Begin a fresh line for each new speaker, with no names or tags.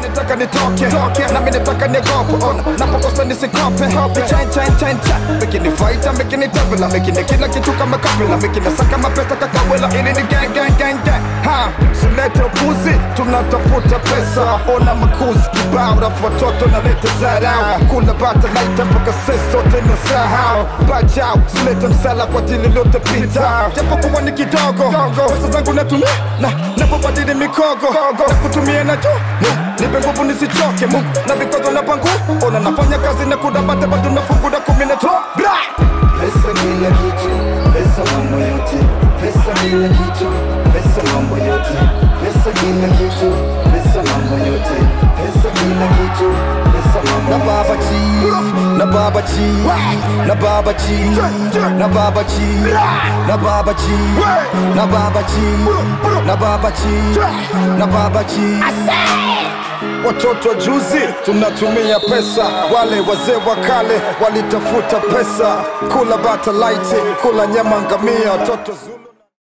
Nitaka nitoke, na mimi nataka niogope. Ona, napokosa nisikope. Chain, making it fight, making it double, making it kila kitu kama kabla, making it saka mapesa kakawela. Ili ni gang. Ha, silete upuzi, tunatafuta pesa. Ona makuzi kibao, rafu watoto na lete zarau. Kula bata laita mpaka sisi sote nasahau. Bajau, silete msala kwa tili lote pita. Japo kuwa ni kidogo, pesa zangu natumia napobadili mikogo. Nakutumia na juu, nipe nguvu nisichoke. Na vikozo na pangu, ona nafanya kazi na kudabate bado nafunguda 12.
Pesa kila kitu, pesa mambo yote. Pesa kila kitu, pesa mambo yote. Pesa kila kitu, pesa mambo yote. Pesa kila kitu, pesa mambo yote.
Na Baba G, na Baba G, na Baba G, na Baba G, na Baba G, na Baba G, na Baba G. Watoto juzi tunatumia pesa, wale wazee wa kale walitafuta pesa. Kula bata light, kula nyama ngamia, watoto Zulu.